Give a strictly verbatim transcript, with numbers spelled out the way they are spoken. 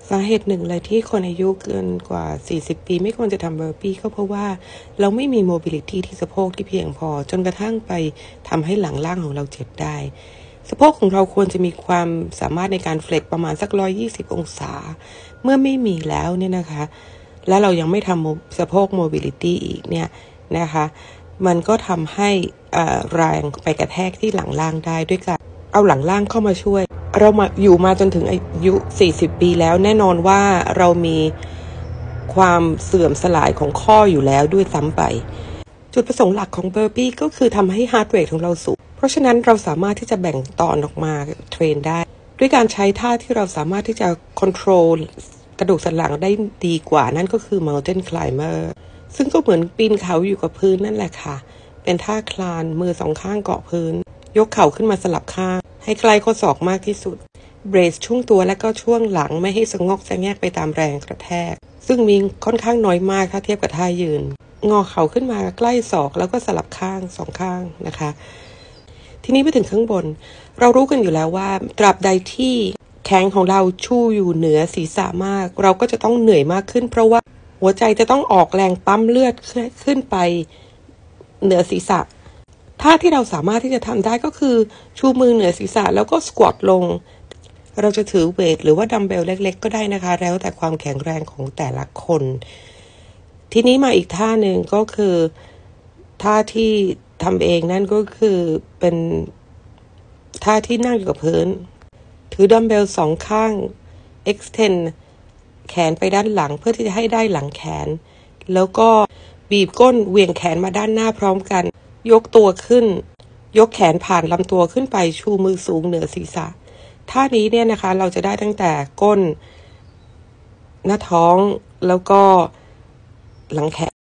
สาเหตุหนึ่งเลยที่คนอายุเกินกว่าสี่สิบปีไม่ควรจะทำเบอร์ปี้ก็เพราะว่าเราไม่มีโมบิลิตี้ที่สะโพกที่เพียงพอจนกระทั่งไปทำให้หลังล่างของเราเจ็บได้สะโพกของเราควรจะมีความสามารถในการเฟล็กประมาณสักหนึ่งร้อยยี่สิบองศาเมื่อไม่มีแล้วเนี่ยนะคะและเรายังไม่ทำสะโพกโมบิลิตี้อีกเนี่ยนะคะมันก็ทำให้แรงไปกระแทกที่หลังล่างได้ด้วยการเอาหลังล่างเข้ามาช่วยเรามาอยู่มาจนถึงอายุสี่สิบปีแล้วแน่นอนว่าเรามีความเสื่อมสลายของข้ออยู่แล้วด้วยซ้ำไปจุดประสงค์หลักของเบอร์ปี้ก็คือทำให้ฮาร์ทเรทของเราสูงเพราะฉะนั้นเราสามารถที่จะแบ่งตอนออกมาเทรนได้ด้วยการใช้ท่าที่เราสามารถที่จะคอนโทรลกระดูกสันหลังได้ดีกว่านั่นก็คือ Mountain Climber ซึ่งก็เหมือนปีนเขาอยู่กับพื้นนั่นแหละค่ะเป็นท่าคลานมือสองข้างเกาะพื้นยกเข่าขึ้นมาสลับข้างให้ใกล้ข้อศอกมากที่สุดเบรสช่วงตัวและก็ช่วงหลังไม่ให้สะงอกสะแงกไปตามแรงกระแทกซึ่งมีค่อนข้างน้อยมากถ้าเทียบกับท่ายืนงอเข่าขึ้นมาใกล้ศอกแล้วก็สลับข้างสองข้างนะคะทีนี้ไปถึงข้างบนเรารู้กันอยู่แล้วว่าตราบใดที่แขนของเราชู่อยู่เหนือศีรษะมากเราก็จะต้องเหนื่อยมากขึ้นเพราะว่าหัวใจจะต้องออกแรงปั๊มเลือดขึ้นไปเหนือศีรษะท่าที่เราสามารถที่จะทำได้ก็คือชูมือเหนือศีรษะแล้วก็สควอตลงเราจะถือเวทหรือว่าดัมเบลเล็กๆก็ได้นะคะแล้วแต่ความแข็งแรงของแต่ละคนทีนี้มาอีกท่าหนึ่งก็คือท่าที่ทำเองนั่นก็คือเป็นท่าที่นั่งอยู่กับพื้นถือดัมเบลสองข้าง extend แขนไปด้านหลังเพื่อที่จะให้ได้หลังแขนแล้วก็บีบก้นเหวี่ยงแขนมาด้านหน้าพร้อมกันยกตัวขึ้นยกแขนผ่านลำตัวขึ้นไปชูมือสูงเหนือศีรษะท่านี้เนี่ยนะคะเราจะได้ตั้งแต่ก้นหน้าท้องแล้วก็หลังแขน